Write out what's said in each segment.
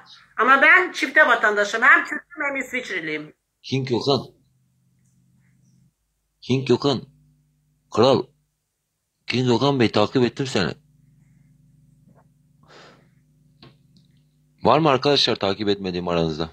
Ama ben çifte vatandaşım. Hem Türk'üm hem İsviçreliyim. King Gökhan. King Gökhan. Kral. King Gökhan Bey, takip ettim seni. Var mı arkadaşlar takip etmediğim aranızda?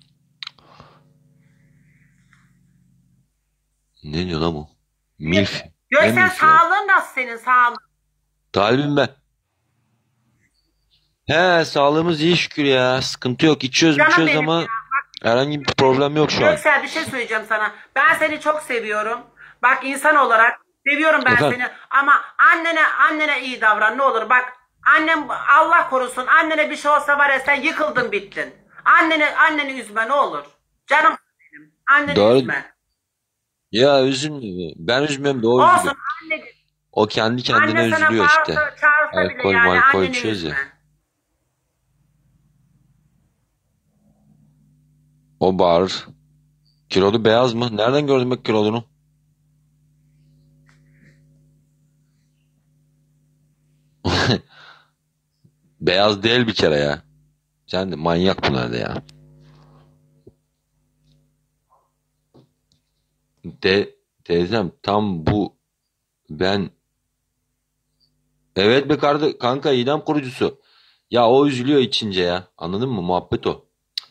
Ne diyor lan bu? Milf. Ne Göksel, milf ya? sağlığın nasıl senin, sağlığın? Talibim ben. He, sağlığımız iyi şükür ya. Sıkıntı yok. İçiyoruz Canım içiyoruz benim ama ya. herhangi bir problem yok şu an. Göksel, bir şey söyleyeceğim sana. Ben seni çok seviyorum. Bak, insan olarak seviyorum ben Efendim? seni. Ama annene iyi davran ne olur. Bak, annem Allah korusun, annene bir şey olsa var ya, sen yıkıldın bittin. Anneni üzme ne olur. Canım benim. Anneni Doğru. üzme. Ya üzülme. Ben üzmüyorum da o Olsun üzülüyor. anne. O kendi kendine Anne sana üzülüyor işte. bağırsa çağırsa bile Alkol yani malkol anneni içiyoruz ya. üzme. O bağırır. Kilolu beyaz mı? Nereden gördün bak kilodunu? Beyaz değil bir kere ya. Sen de manyak bunlar da ya. Teyzem tam bu ben, evet be kanka, idam kurucusu. Ya o üzülüyor içince ya. Anladın mı? Muhabbet o.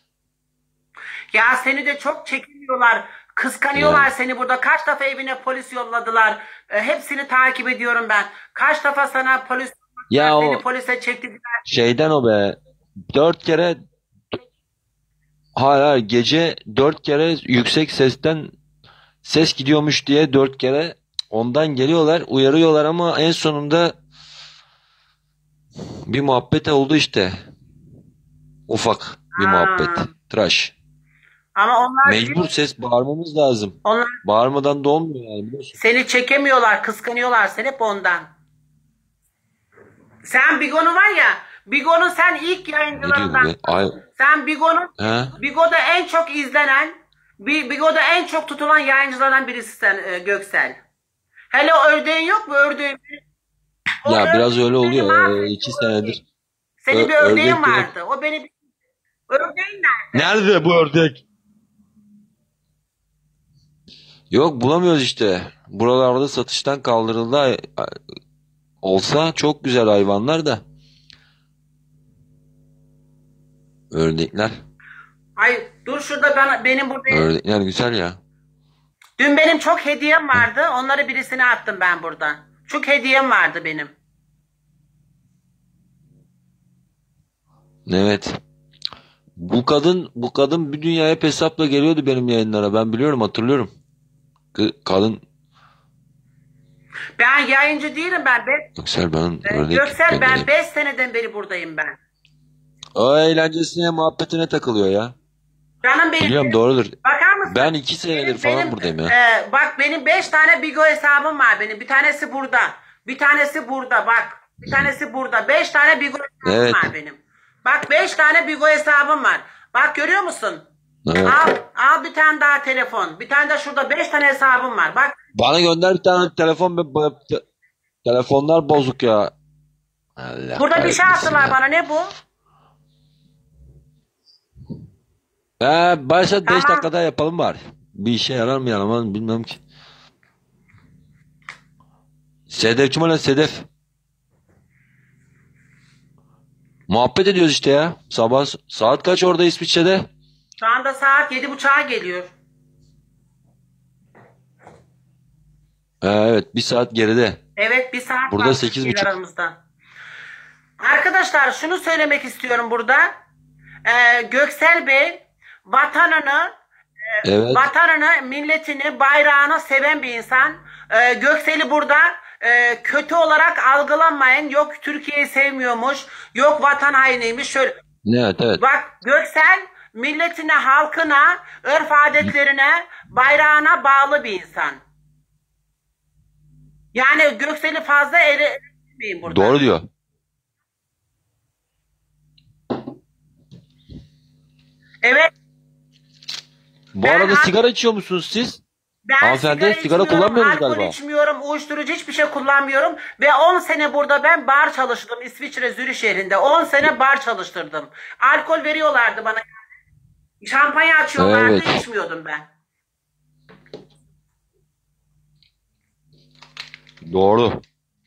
Ya seni de çok çekiniyorlar. Kıskanıyorlar Yani. seni burada. Kaç defa evine polis yolladılar. Hepsini takip ediyorum ben. Kaç defa sana polis yolladılar, Ya seni o polise çektiler. şeyden o be. 4 kere, hayır, hayır, gece 4 kere yüksek sesten ses gidiyormuş diye 4 kere ondan geliyorlar, uyarıyorlar ama en sonunda bir muhabbet oldu işte. Ufak bir muhabbet. Ha. Tıraş. Ama Mecbur ses bağırmamız lazım. onlar Bağırmadan da olmuyor yani, biliyorsun. seni çekemiyorlar, kıskanıyorlar seni hep ondan. Sen Bigo'nu var ya, Bigo'nun sen ilk Ne diyor bu be? yayıncılarından. Ay, Sen he? Bigo'da en çok izlenen, Bigo'da en çok tutulan yayıncılardan birisi sen, Göksel. Hele o ördeğin yok mu, ördeğin? O Ya biraz ördek öyle beni oluyor. mahvetti, 2 senedir. senin bir ördeğin Ördek direkt. vardı. O beni, ördeğin nerede? Nerede bu ördek? Yok, bulamıyoruz işte. Buralarda satıştan kaldırıldı. Olsa çok güzel hayvanlar da. Ördekler. Ay dur şurada, benim burada. Ördekler güzel ya. Dün benim çok hediyem Heh. vardı. Onları birisine attım ben burada. Çok hediyem vardı benim. Evet. Bu kadın bir dünya hep hesapla geliyordu benim yayınlara. Ben biliyorum, hatırlıyorum. Kadın Ben yayıncı değilim ben. Göksel bana ördek Göksel, ben göndereyim. 5 seneden beri buradayım ben. O eğlencesine, muhabbetine takılıyor ya. Canım benim. Biliyorum, doğrudur. Bakar mısın? Ben 2 senedir falan buradayım ya. Bak benim 5 tane Bigo hesabım var benim. Bir tanesi burada. Bir tanesi burada bak. Bir tanesi burada. 5 tane Bigo hesabım Evet. var benim. Bak 5 tane Bigo hesabım var. Bak görüyor musun? Evet. Al bir tane daha telefon. Bir tane de şurada 5 tane hesabım var. Bak. Bana gönder bir tane telefon. Telefonlar bozuk ya. Allah Burada bir şey kahretmesin attılar ya. bana. Ne bu? Başlat, 5 Tamam. dakikada yapalım bari. Bir işe yarar mı yaramaz bilmem ki. Sedef kim lan, Sedef? Muhabbet ediyoruz işte ya. Sabah saat kaç orada İsviçre'de? Şu anda saat 7.30'a geliyor. Evet, bir saat geride. Evet, bir saat Burada var 8.30. aramızda. Arkadaşlar şunu söylemek istiyorum burada. Göksel Bey vatanını, Evet. milletini, bayrağını seven bir insan. Göksel'i burada kötü olarak algılanmayın. Yok Türkiye'yi sevmiyormuş, yok vatan hainiymiş. Şöyle. Evet, evet. Bak Göksel milletine, halkına, örf adetlerine, bayrağına bağlı bir insan. Yani Göksel'i fazla elemeyin burada. Doğru diyor. Evet. Bu arada sigara içiyor musunuz siz? Ben Hanımefendi sigara içmiyorum, kullanmıyorsunuz alkol galiba. içmiyorum, uyuşturucu hiçbir şey kullanmıyorum. Ve 10 sene burada ben bar çalıştım İsviçre Zürih şehrinde. 10 sene bar çalıştırdım. Alkol veriyorlardı bana. Şampanya açıyorlardı, Evet. içmiyordum ben. Doğru.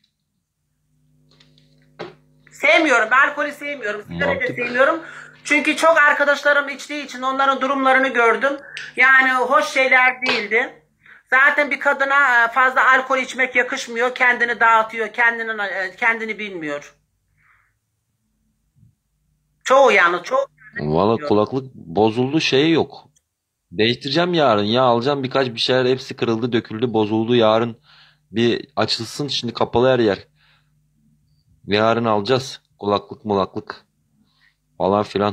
Sevmiyorum, ben alkolü sevmiyorum, sigarayı da Mantık. sevmiyorum. Çünkü çok arkadaşlarım içtiği için onların durumlarını gördüm. Yani hoş şeyler değildi. Zaten bir kadına fazla alkol içmek yakışmıyor. Kendini dağıtıyor, kendini bilmiyor. Çoğu yani, çoğu Valla bilmiyor. kulaklık bozuldu, şey yok. Değiştireceğim yarın ya, alacağım birkaç bir şeyler, hepsi kırıldı döküldü bozuldu, yarın bir açılsın, şimdi kapalı her yer. Yarın alacağız kulaklık mulaklık falan filan.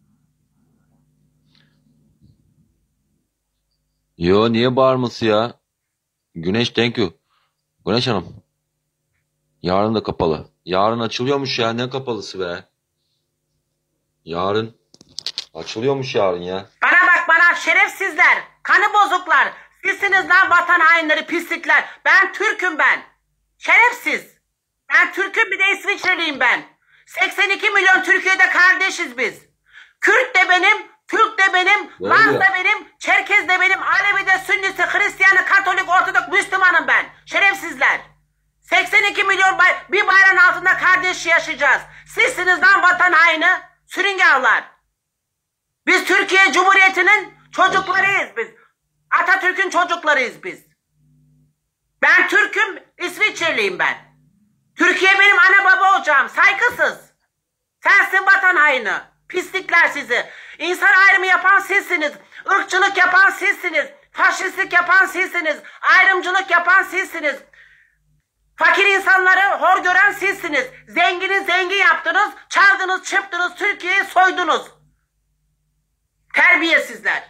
Yo, niye bağırması ya? Güneş, thank you. Güneş Hanım, yarın da kapalı. Yarın açılıyormuş ya, ne kapalısı be. Yarın açılıyormuş yarın ya. Bana bak, bana şerefsizler, kanı bozuklar. Sizsiniz lan vatan hainleri, pislikler. Ben Türk'üm ben. Şerefsiz. Ben Türk'üm, bir de İsviçreliyim ben. 82 milyon Türkiye'de kardeşiz biz. Kürt de benim, Türk de benim, Laz Doğru. da benim, Çerkez de benim, Alevi de, Sünnisi, Hristiyanı, Katolik, Ortodoks, Müslümanım ben. Şerefsizler. 82 milyon bir bayrağın altında kardeş yaşayacağız. Sizsiniz lan vatan haini, sürüngenler. Biz Türkiye Cumhuriyeti'nin çocuklarıyız biz. Atatürk'ün çocuklarıyız biz. Ben Türk'üm, İsviçreliyim ben. Türkiye benim ana baba ocağım, saygısız. Sensin vatan haini. Pislikler sizi. İnsan ayrımı yapan sizsiniz. Irkçılık yapan sizsiniz. Faşistlik yapan sizsiniz. Ayrımcılık yapan sizsiniz. Fakir insanları hor gören sizsiniz. Zengini zengin yaptınız. Çaldınız, çırptınız, Türkiye'yi soydunuz. Terbiyesizler.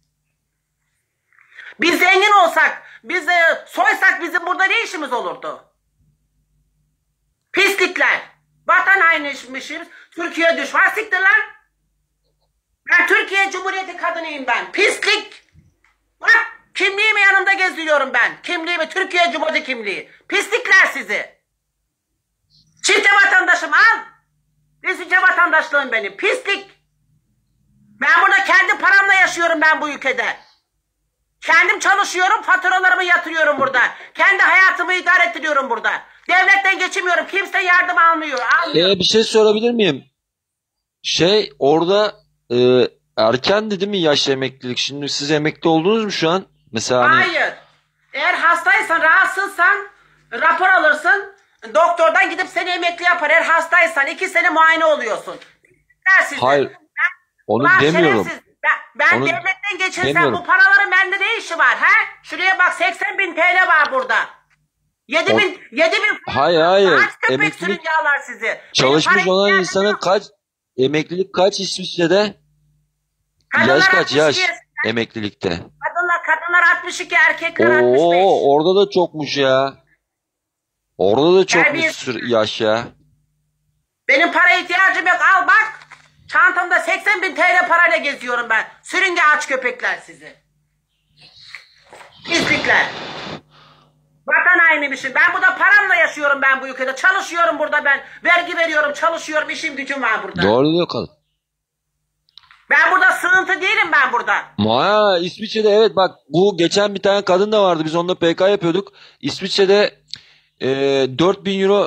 Biz zengin olsak, biz soysak bizim burada ne işimiz olurdu? Pislikler. Vatan hainmişiz. Türkiye düşman, siktir lan. Ben Türkiye Cumhuriyeti kadınıyım ben. Pislik. Bak, kimliğimi yanımda geziyorum ben. Kimliğimi, Türkiye Cumhuriyeti kimliği. Pislikler sizi. Çifte vatandaşım al. İsviçre vatandaşlığım benim. Pislik. Ben burada kendi paramla yaşıyorum ben bu ülkede. Kendim çalışıyorum, faturalarımı yatırıyorum burada. Kendi hayatımı idare ettiriyorum burada. Devletten geçemiyorum, kimse yardım almıyor. Bir şey sorabilir miyim? Orada erkendi değil mi yaş emeklilik? Şimdi siz emekli oldunuz mu şu an? Mesela hani Hayır. Eğer hastaysan, rahatsızsan rapor alırsın. Doktordan gidip seni emekli yapar. Eğer hastaysan 2 sene muayene oluyorsun. Dersiz. hayır, onu Ulan demiyorum. şerefsiz. Ben Onu devletten geçirsem demiyorum. bu paraların bende ne işi var? He? Şuraya bak, 80.000 TL var burada. 7.000 Hayır. Kaç köpek Emeklilik sürünüyorlar sizi? Benim çalışmış paraya olan ihtiyacım insanın yok. emeklilik kaç İsviçre'de? Yaş Kadınlar kaç 62. emeklilikte? Kadınlar 62, erkekler 65. Orada da çokmuş ya. Orada da çokmuş Terbiyesiz. yaş ya. Benim para ihtiyacım yok. Al bak. Çantamda 80.000 TL parayla geziyorum ben. Sürünge aç köpekler sizi. Pislikler. Vatan hainiymişim. Ben burada paramla yaşıyorum ben bu ülkede. Çalışıyorum burada ben. Vergi veriyorum, çalışıyorum. İşim gücüm var burada. Doğru diyor kadın. Ben burada sığıntı değilim ben burada. İsviçre'de evet, bak bu geçen bir tane kadın da vardı, biz onunla PK yapıyorduk. İsviçre'de 4.000 euro,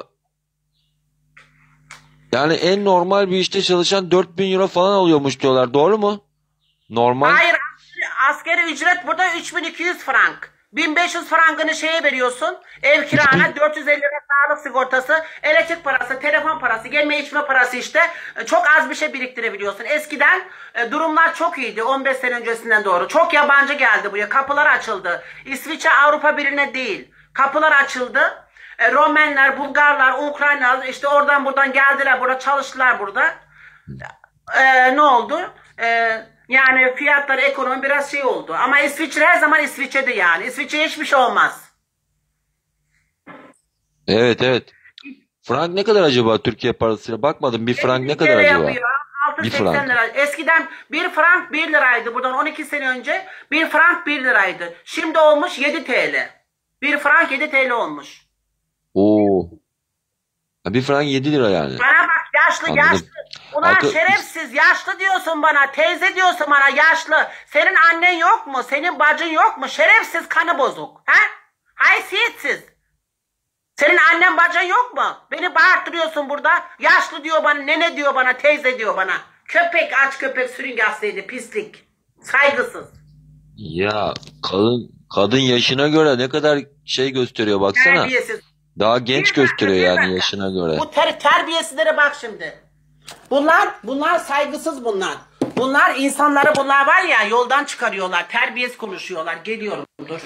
yani en normal bir işte çalışan 4.000 euro falan alıyormuş diyorlar, doğru mu? Normal. Hayır, askeri ücret burada 3.200 frank. 1.500 frankını şeye veriyorsun. Ev kirana, 450 lira sağlık sigortası, elektrik parası, telefon parası, gelme içme parası işte. Çok az bir şey biriktirebiliyorsun. Eskiden durumlar çok iyiydi. 15 sene öncesinden doğru. Çok yabancı geldi buraya. Kapılar açıldı. İsviçre Avrupa Birliği'ne değil. Kapılar açıldı. Romenler, Bulgarlar, Ukraynalılar işte oradan buradan geldiler. Burada çalıştılar burada. Ne oldu? Yani fiyatlar, ekonomi biraz şey oldu. Ama İsviçre her zaman İsviçre'de yani. İsviçre hiçbir şey olmaz. Evet. Frank ne kadar acaba Türkiye parasıyla? Bakmadım, bir frank ne kadar 50.000 TL acaba? yapıyor. Bir 680 frank. lira. Eskiden 1 frank 1 liraydı. Buradan 12 sene önce 1 frank 1 liraydı. Şimdi olmuş 7 TL. 1 frank 7 TL olmuş. Oo. Ha, bir frank 7 lira yani. Bana bak yaşlı Anladım. yaşlı. Ulan Akı- şerefsiz yaşlı diyorsun bana. Teyze diyorsun bana yaşlı. Senin annen yok mu? Senin bacın yok mu? Şerefsiz kanı bozuk. Ha? Haysiyetsiz. Senin annen bacın yok mu? Beni bağırttırıyorsun burada. Yaşlı diyor bana, nene diyor bana, teyze diyor bana. Köpek, aç köpek, sürünge hastaydı, pislik. Saygısız. Ya kadın yaşına göre ne kadar şey gösteriyor baksana. Terbiyesiz. Daha genç Bir dakika, gösteriyor bir yani dakika. yaşına göre. Bu terbiyesizlere bak şimdi. Bunlar saygısız bunlar. Bunlar insanları bunlar var ya yoldan çıkarıyorlar. Terbiyesiz konuşuyorlar. Geliyorum dur.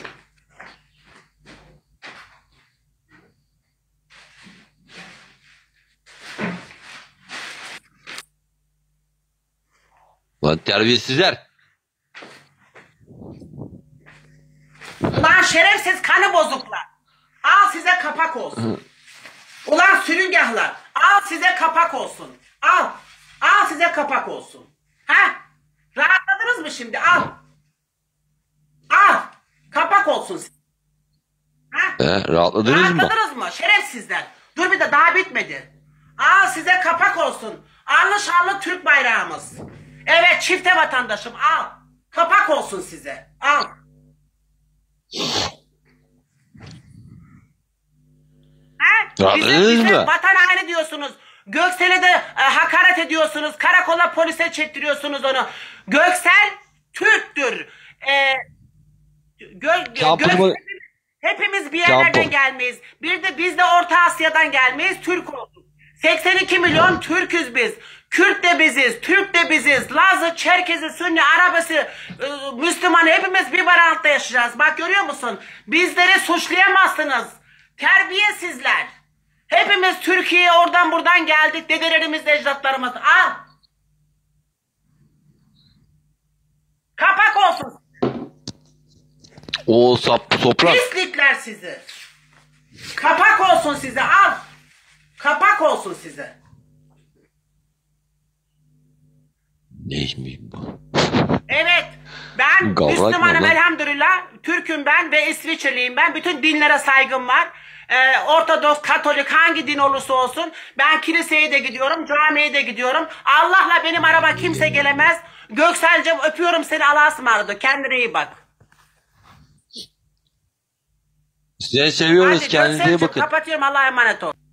Lan terbiyesizler. Ulan şerefsiz kanı bozuklar. Al size kapak olsun. Ulan sürüngahlar. Al size kapak olsun. Al. Al size kapak olsun. Ha? Rahatladınız mı şimdi? Al. Al. Kapak olsun size. Ha? Rahatladınız mı? Rahatladınız mı? Şerefsizler. Dur bir de daha bitmedi. Al size kapak olsun. Allı şanlı Türk bayrağımız. Evet çifte vatandaşım al. Kapak olsun size. Al. Rahatladınız Bize mı? vatan haini diyorsunuz. Göksel'e de hakaret ediyorsunuz. Karakola polise çektiriyorsunuz onu. Göksel Türktür. Kampımı- Hepimiz bir yerlerden Kampım. gelmeyiz. Bir de biz de Orta Asya'dan gelmeyiz. Türk olduk. 82 milyon Türküz biz. Kürt de biziz, Türk de biziz. Lazı, Çerkezi, Sünni, Arabası, Müslüman hepimiz bir barınakta yaşayacağız. Bak görüyor musun? Bizleri suçlayamazsınız. Terbiyesizler. Hepimiz Türkiye'ye oradan buradan geldik. Dedelerimiz, ecdatlarımız. Al. Kapak olsun. O soprak. Pislikler sizi. Kapak olsun size. Al. Kapak olsun size. Neymiş bu? Evet. Ben Gavrak Müslümanım mı lan? elhamdülillah. Türk'üm ben ve İsviçreliyim ben. Bütün dinlere saygım var. Ortodoks, Katolik hangi din olursa olsun. Ben kiliseye de gidiyorum, camiye de gidiyorum. Allah'la benim araba kimse gelemez. Göksel'cim öpüyorum seni, Allah'a ısmarladık. Kendine iyi bak. Sizi seviyoruz. Hadi Kendinize iyi Göksel'cim bakın. kapatıyorum, Allah'a emanet ol.